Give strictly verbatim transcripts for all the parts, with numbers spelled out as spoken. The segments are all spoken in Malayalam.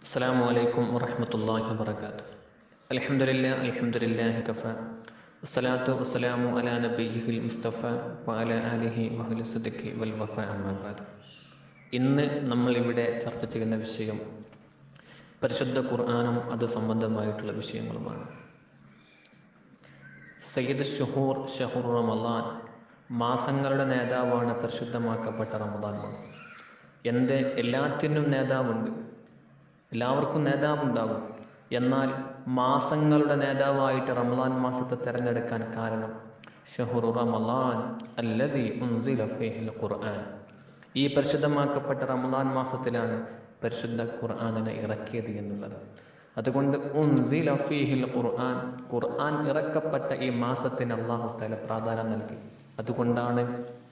അസ്സലാമു അലൈക്കും വറഹ്മത്തുള്ളാഹി വബറകാതുഹു. അൽഹംദുലില്ലാ അൽഹംദുലില്ലാഹി കഫ വസ്സലാത്തു വസ്സലാമു അലാ നബിയ്യിഹിൽ മുസ്തഫ വഅലാ ആലിഹി വഅഹ്ലി സിദ്ഖി വൽ വഫ അമ്മാ ബഅദ്. ഇന്ന് നമ്മൾ ഇവിടെ ചർച്ച ചെയ്യുന്ന വിഷയം പരിശുദ്ധ ഖുർആനും അത് സംബന്ധമായിട്ടുള്ള വിഷയങ്ങളുമാണ്. സയ്യിദ് ശുഹൂർ ഷഹ്റു റമളാൻ, മാസങ്ങളുടെ നേതാവാണ് പരിശുദ്ധമാക്കപ്പെട്ട റമളാൻ മാസം. എന്ത് എല്ലാത്തിനും നേതാവുണ്ട്, എല്ലാവർക്കും നേതാവുണ്ടാകും. എന്നാൽ മാസങ്ങളുടെ നേതാവായിട്ട് റമളാൻ മാസത്തെ തിരഞ്ഞെടുക്കാൻ കാരണം ഷഹ്റു റമളാൻ അല്ലദീ ഉൻസില ഫീഹിൽ ഖുർആൻ, ഈ പരിശുദ്ധമാക്കപ്പെട്ട റമളാൻ മാസത്തിലാണ് പരിശുദ്ധ ഖുർആനിനെ ഇറക്കിയത് എന്നുള്ളത്. അതുകൊണ്ട് ഉൻസില ഫീഹിൽ ഖുർആൻ, ഖുർആൻ ഇറക്കപ്പെട്ട ഈ മാസത്തിന് അല്ലാഹു തആല പ്രാധാന്യം നൽകി. അതുകൊണ്ടാണ്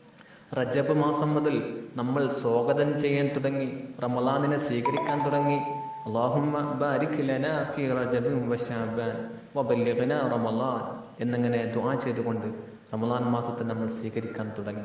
റജബ് മാസം മുതൽ നമ്മൾ സ്വാഗതം ചെയ്യാൻ തുടങ്ങി, റമളാനിനെ സ്വീകരിക്കാൻ തുടങ്ങി. അല്ലാഹുമ്മ ബാരിക് ലനാ ഫീ റജബിൻ വശഅബാൻ വബല്ലിഗ്നാ റമളാൻ എന്നിങ്ങനെ ദുആ ചെയ്തുകൊണ്ട് റമളാൻ മാസത്തെ നമ്മൾ സ്വീകരിക്കാൻ തുടങ്ങി.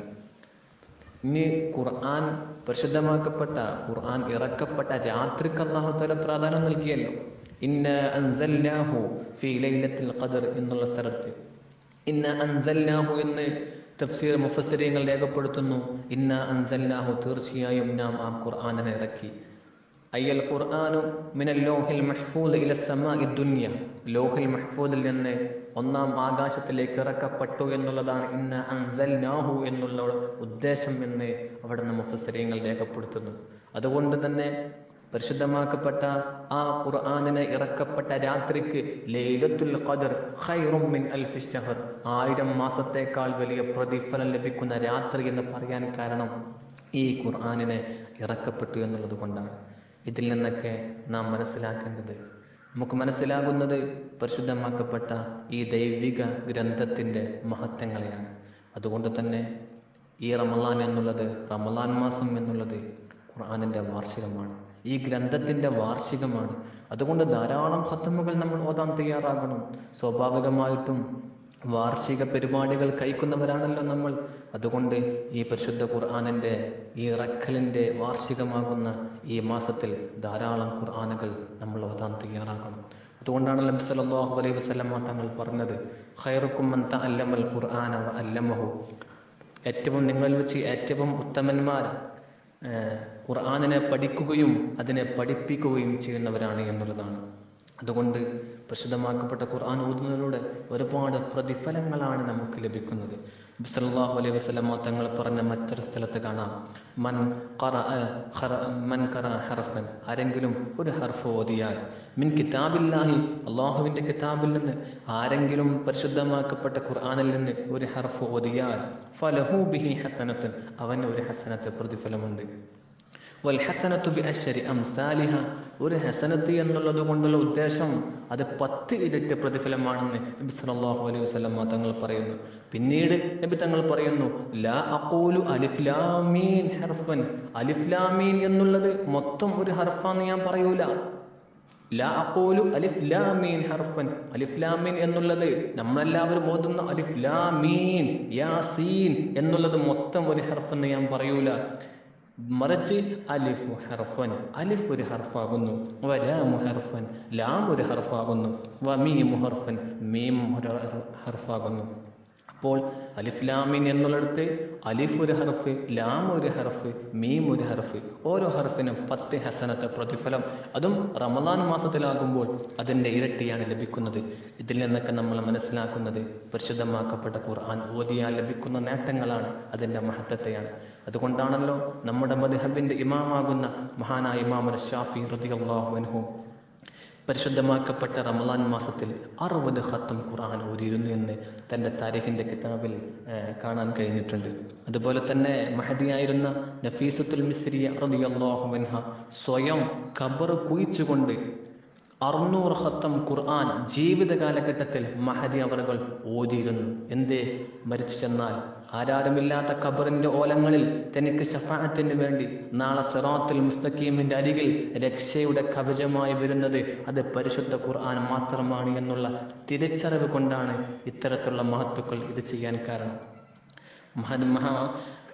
ഇനി ഖുർആൻ പരിശുദ്ധമാക്കപ്പെട്ട ഖുർആൻ ഇറക്കപ്പെട്ട രാത്രിക്ക് അല്ലാഹു തആല പ്രാധാന്യം നൽകിയല്ലോ. ഇന്നാ അൻസൽനാഹു ഫീ ലൈലത്തുൽ ഖദ്ർ എന്നുള്ള സ്ഥലത്ത് ഇന്നാ അൻസൽനാഹു എന്ന് തഫ്സീർ മുഫസ്സിരീങ്ങൾ രേഖപ്പെടുത്തുന്നു. ഇന്നാ അൻസൽനാഹു, തീർച്ചയായും നാം ആ ഖുർആനിനെ ഇറക്കി. അയ്യൽ ഖുർആനു മിനൽ ലൗഹിൽ മഹ്ഫൂദ് ഇല സമാഇ ദുനിയ, ലൗഹിൽ മഹ്ഫൂദിൽ നിന്ന് ഒന്നാം ആകാശത്തിലേക്ക് ഇറക്കപ്പെട്ടു എന്നുള്ളതാണ് ഇന്നാ അൻസൽനാഹു എന്നുള്ള ഉദ്ദേശം എന്ന് അവിടുന്ന് മുഫസ്സിരീങ്ങൾ രേഖപ്പെടുത്തുന്നു. അതുകൊണ്ട് തന്നെ പരിശുദ്ധമാക്കപ്പെട്ട ആ ഖുർആനിനെ ഇറക്കപ്പെട്ട രാത്രിക്ക് ലൈലത്തുൽ ഖദ്ർ ഖൈറും മിൻ അൽഫി ശഹർ, ആയിരം മാസത്തേക്കാൾ വലിയ പ്രതിഫലം ലഭിക്കുന്ന രാത്രി എന്ന് പറയാൻ കാരണം ഈ ഖുർആനിനെ ഇറക്കപ്പെട്ടു എന്നുള്ളത് കൊണ്ടാണ്. ഇതിൽ നിന്നൊക്കെ നാം മനസ്സിലാക്കേണ്ടത്, നമുക്ക് മനസ്സിലാകുന്നത് പരിശുദ്ധമാക്കപ്പെട്ട ഈ ദൈവിക ഗ്രന്ഥത്തിൻ്റെ മഹത്വങ്ങളെയാണ്. അതുകൊണ്ട് തന്നെ ഈ റമളാൻ എന്നുള്ളത്, റമളാൻ മാസം എന്നുള്ളത് ഖുർആനിൻ്റെ വാർഷികമാണ്, ഈ ഗ്രന്ഥത്തിൻ്റെ വാർഷികമാണ്. അതുകൊണ്ട് ധാരാളം ഖത്മുകൾ നമ്മൾ ഓതാൻ തയ്യാറാകണം. സ്വാഭാവികമായിട്ടും വാർഷിക പരിപാടികൾ കഴിക്കുന്നവരാണല്ലോ നമ്മൾ. അതുകൊണ്ട് ഈ പരിശുദ്ധ ഖുർആനിൻ്റെ ഈ ഇറക്കലിൻ്റെ വാർഷികമാകുന്ന ഈ മാസത്തിൽ ധാരാളം ഖുർആനുകൾ നമ്മൾ ഓതാൻ തയ്യാറാകണം. അതുകൊണ്ടാണ് നബി സല്ലല്ലാഹു അലൈഹി വസല്ലം തങ്ങൾ പറഞ്ഞത്, ഖൈറുക്കും മൻ തഅല്ലമൽ ഖുർആന വ അല്ലമഹു, ഏറ്റവും നിങ്ങളിൽ വെച്ച് ഏറ്റവും ഉത്തമന്മാർ ഖുർആനിനെ പഠിക്കുകയും അതിനെ പഠിപ്പിക്കുകയും ചെയ്യുന്നവരാണ് എന്നുള്ളതാണ്. അതുകൊണ്ട് പ്രസിദ്ധമാക്കപ്പെട്ട ഖുർആൻ ഓതുന്നതിലൂടെ ഒരുപാട് പ്രതിഫലങ്ങളാണ് നമുക്ക് ലഭിക്കുന്നത്. നബി സല്ലല്ലാഹു അലൈഹി വസല്ലം തങ്ങൾ പറഞ്ഞ മറ്റൊരു സ്ഥലത്ത് കാണാം, മൻ ഖറഅ മൻ ഖറഅ ഹർഫൻ, ആരെങ്കിലും ഒരു ഹർഫ് ഓതിയാൽ, മിൻ കിതാബില്ലാഹി, അല്ലാഹുവിൻ്റെ കിതാബിൽ നിന്ന് ആരെങ്കിലും പരിശുദ്ധമാക്കപ്പെട്ട ഖുർആനിൽ നിന്ന് ഒരു ഹർഫ് ഓതിയാൽ, ഫലഹു ബിഹി ഹസനത്തുൻ, അവന് ഒരു ഹസനത്ത് പ്രതിഫലമുണ്ട്. വൽ ഹസനത്തു ബിഅശ്രി അംസാലിഹ, ഒരു ഹസനത്ത് എന്നുള്ളത് കൊണ്ടുള്ള ഉദ്ദേശം അത് പത്ത് ഇരട്ടി പ്രതിഫലമാണെന്ന് നബി സല്ലല്ലാഹു അലൈഹി വസല്ലം തങ്ങൾ പറയുന്നു. പിന്നീട് നബി തങ്ങൾ പറയുന്നു, ലാ അഖൂലു അലിഫ് ലാം മീൻ ഹർഫൻ, അലിഫ് ലാം മീൻ എന്നുള്ളത് മൊത്തം ഒരു ഹർഫാന്ന് ഞാൻ പറയൂല. ലാ അഖൂലു അലിഫ് ലാം മീൻ ഹർഫൻ, അലിഫ് ലാം മീൻ എന്നുള്ളത് നമ്മളെല്ലാവരും ഓതുന്ന അലിഫ് ലാം മീൻ യാസീൻ എന്നുള്ളത് മൊത്തം ഒരു ഹർഫെന്ന് ഞാൻ പറയൂല. മറിച്ച് അലിഫു ഹർഫൻ, അലിഫ് ഒരു ഹർഫാകുന്നു, വലാമു ഹർഫൻ, ലാം ഒരു ഹർഫാകുന്നു, വമീമു ഹർഫൻ, മീം ഒരു ഹർഫാകുന്നു. അപ്പോൾ അലിഫ് ലാമീൻ എന്നുള്ളിടത്ത് അലിഫ് ഒരു ഹർഫ്, ലാം ഒരു ഹർഫ്, മീം ഒരു ഹർഫ്, ഓരോ ഹർഫിനും പത്ത് ഹസനത്തെ പ്രതിഫലം. അതും റമളാൻ മാസത്തിലാകുമ്പോൾ അതിൻ്റെ ഇരട്ടിയാണ് ലഭിക്കുന്നത്. ഇതിൽ നിന്നൊക്കെ നമ്മൾ മനസ്സിലാക്കുന്നത് പരിശുദ്ധമാക്കപ്പെട്ട ഖുർആൻ ഓതിയാൽ ലഭിക്കുന്ന നേട്ടങ്ങളാണ്, അതിൻ്റെ മഹത്വത്തെയാണ്. അതുകൊണ്ടാണല്ലോ നമ്മുടെ മദ്ഹബിൻ്റെ ഇമാമാകുന്ന മഹാനായ ഇമാം ശാഫി റളിയല്ലാഹു അൻഹു പരിശുദ്ധമാക്കപ്പെട്ട റമളാൻ മാസത്തിൽ അറുപത് ഖത്തം ഖുർആൻ ഓതിയിരുന്നു എന്ന് തൻ്റെ താരിഖിൻ്റെ കിതാബിൽ കാണാൻ കഴിഞ്ഞിട്ടുണ്ട്. അതുപോലെ തന്നെ മഹദിയായിരുന്ന നഫീസത്തുൽ മിസ്രിയ റളിയല്ലാഹു അൻഹ സ്വയം ഖബർ കുഴിച്ചുകൊണ്ട് അറുന്നൂറ് ഖത്തം ഖുർആൻ ജീവിത കാലഘട്ടത്തിൽ മഹദി അവറുകൾ ഓതിയിരുന്നു. എന്തേ? മരിച്ചു ചെന്നാൽ ആരാരുമില്ലാത്ത ഖബറിന്റെ ഓലങ്ങളിൽ തനിക്ക് ശഫാഅത്തിന് വേണ്ടി നാളെ സിറാത്തുൽ മുസ്തഖീമിന്റെ അരികിൽ രക്ഷയുടെ കവചമായി വരുന്നത് അത് പരിശുദ്ധ ഖുർആൻ മാത്രമാണ് എന്നുള്ള തിരിച്ചറിവ് കൊണ്ടാണ് ഇത്തരത്തിലുള്ള മഹത്തുക്കൾ ഇത് ചെയ്യാൻ കാരണം. മഹാ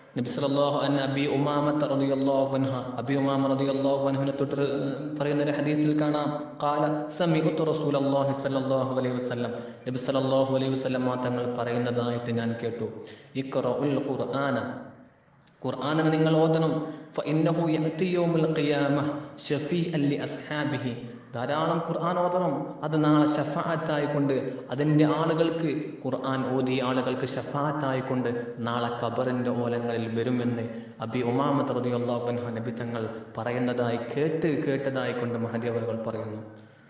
നബി സല്ലല്ലാഹു അൻ അബി ഉമാമ റളിയല്ലാഹു അൻഹ അബി ഉമാമ റളിയല്ലാഹു അൻഹുവിനെ തൊട്ട് പറയുന്ന ഒരു ഹദീസിൽ കാണാം, ഖാല സമിഅതു റസൂലല്ലാഹി സ്വല്ലല്ലാഹു അലൈഹി വസല്ലം, നബി സല്ലല്ലാഹു അലൈഹി വസല്ലം തങ്ങൾ പറയുന്നതായിട്ട് ഞാൻ കേട്ടു, ഇഖ്റഉൽ ഖുർആന, ഖുർആനിനെ നിങ്ങൾ ഓതണം, ഫഇന്നഹു യഅതി യൗമൽ ഖിയാമഹ ശഫീഅൻ ലി അസ്ഹാബിഹി, ധാരാളം ഖുർആൻ ഓതണം, അത് നാളെ ശഫാഅത്തായിക്കൊണ്ട് അതിൻ്റെ ആളുകൾക്ക്, ഖുർആൻ ഓതിയ ആളുകൾക്ക് ശഫാഅത്തായിക്കൊണ്ട് നാളെ ഖബറിൻ്റെ ഓലങ്ങളിൽ വരുമെന്ന് അബി ഉമാമ റളിയല്ലാഹു അൻഹു നബി തങ്ങൾ പറയുന്നതായി കേട്ട് കേട്ടതായി കൊണ്ട് മഹദി അവറുകൾ പറയുന്നു.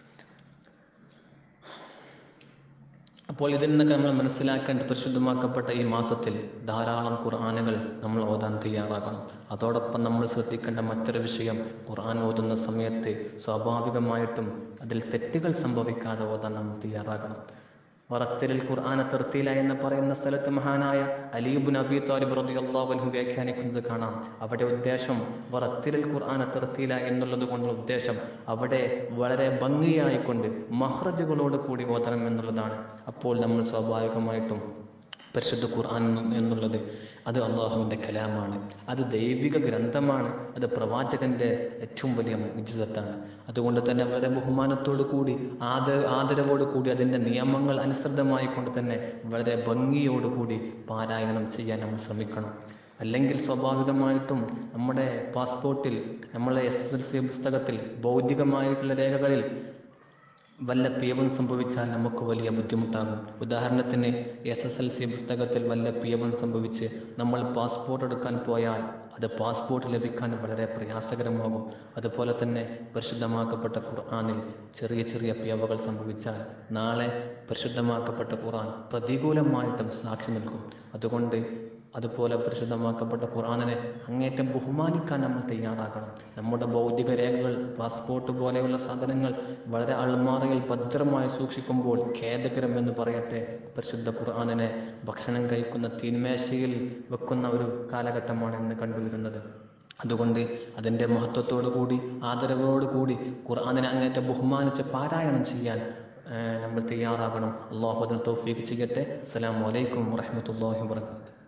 അപ്പോൾ ഇതിൽ നിന്നൊക്കെ നമ്മൾ മനസ്സിലാക്കേണ്ട, പരിശുദ്ധമാക്കപ്പെട്ട ഈ മാസത്തിൽ ധാരാളം ഖുർആനുകൾ നമ്മൾ ഓതാൻ തയ്യാറാകണം. അതോടൊപ്പം നമ്മൾ ശ്രദ്ധിക്കേണ്ട മറ്റൊരു വിഷയം, ഖുർആൻ ഓതുന്ന സമയത്ത് സ്വാഭാവികമായിട്ടും അതിൽ തെറ്റുകൾ സംഭവിക്കാതെ ഓതാൻ നമ്മൾ തയ്യാറാകണം. വറത്തിലിൽ ഖുർആന തർത്തീല എന്ന് പറയുന്ന സ്ഥലത്ത് മഹാനായ അലി ഇബ്നു അബീ ത്വാലിബ് റളിയല്ലാഹു അൻഹു വ്യാഖ്യാനിക്കുന്നത് കാണാം. അവിടെ ഉദ്ദേശം വറത്തിലിൽ ഖുർആന തർത്തീല എന്നുള്ളത് കൊണ്ടുള്ള ഉദ്ദേശം അവിടെ വളരെ ഭംഗിയായിക്കൊണ്ട് മഹ്റജുകളോട് കൂടി ഓതണം എന്നുള്ളതാണ്. അപ്പോൾ നമ്മൾ സ്വാഭാവികമായിട്ടും പരിശുദ്ധ ഖുർആൻ എന്നുള്ളത് അത് അള്ളാഹുവിൻ്റെ കലാമാണ്, അത് ദൈവിക ഗ്രന്ഥമാണ്, അത് പ്രവാചകന്റെ ഏറ്റവും വലിയ മുഅ്ജിസത്താണ്. അതുകൊണ്ട് തന്നെ വളരെ ബഹുമാനത്തോടു കൂടി ആദ ആദരവോടു കൂടി അതിൻ്റെ നിയമങ്ങൾ അനുസൃതമായി കൊണ്ട് തന്നെ വളരെ ഭംഗിയോടുകൂടി പാരായണം ചെയ്യാൻ നമ്മൾ ശ്രമിക്കണം. അല്ലെങ്കിൽ സ്വാഭാവികമായിട്ടും നമ്മുടെ പാസ്പോർട്ടിൽ, നമ്മളെ എസ് എസ് എൽ സി പുസ്തകത്തിൽ, ഭൗതികമായിട്ടുള്ള രേഖകളിൽ വല്ല പിഴവും സംഭവിച്ചാൽ നമുക്ക് വലിയ ബുദ്ധിമുട്ടാകും. ഉദാഹരണത്തിന് എസ് എസ് എൽ സി പുസ്തകത്തിൽ വല്ല പിഴവും സംഭവിച്ച് നമ്മൾ പാസ്പോർട്ട് എടുക്കാൻ പോയാൽ അത് പാസ്പോർട്ട് ലഭിക്കാൻ വളരെ പ്രയാസകരമാകും. അതുപോലെ തന്നെ പരിശുദ്ധമാക്കപ്പെട്ട ഖുർആനിൽ ചെറിയ ചെറിയ പിഴവുകൾ സംഭവിച്ചാൽ നാളെ പരിശുദ്ധമാക്കപ്പെട്ട ഖുർആൻ പ്രതികൂലമായിട്ടും സാക്ഷി നിൽക്കും. അതുകൊണ്ട് അതുപോലെ പരിശുദ്ധമാക്കപ്പെട്ട ഖുർആനിനെ അങ്ങേറ്റം ബഹുമാനിക്കാൻ നമ്മൾ തയ്യാറാകണം. നമ്മുടെ ഭൗതിക രേഖകൾ, പാസ്പോർട്ട് പോലെയുള്ള സാധനങ്ങൾ വളരെ അൾമാറയിൽ ഭദ്രമായി സൂക്ഷിക്കുമ്പോൾ ഖേദകരം എന്ന് പറയട്ടെ, പരിശുദ്ധ ഖുർആനിനെ ഭക്ഷണം കഴിക്കുന്ന തീന്മേശയിൽ വെക്കുന്ന ഒരു കാലഘട്ടമാണ് ഇന്ന് കണ്ടുവരുന്നത്. അതുകൊണ്ട് അതിൻ്റെ മഹത്വത്തോടു കൂടി ആദരവോടു കൂടി ഖുർആനിനെ അങ്ങേറ്റം ബഹുമാനിച്ച് പാരായണം ചെയ്യാൻ നമ്മൾ തയ്യാറാകണം. അല്ലാഹു അതിന് തൗഫീഖ് ചെയ്യട്ടെ. അസ്സലാമു അലൈക്കും വറഹ്മത്തുള്ളാഹി വബറകാതുഹു.